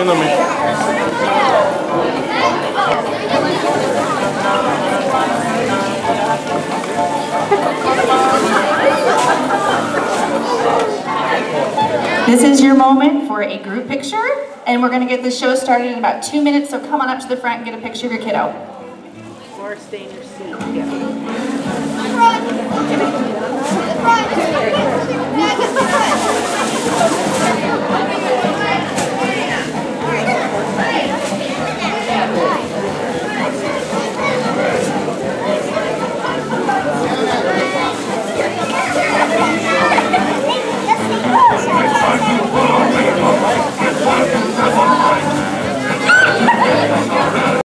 escuchándome. This is your moment for a group picture, and we're going to get this show started in about 2 minutes, so come on up to the front and get a picture of your kiddo. Or stay in your seat. Yeah.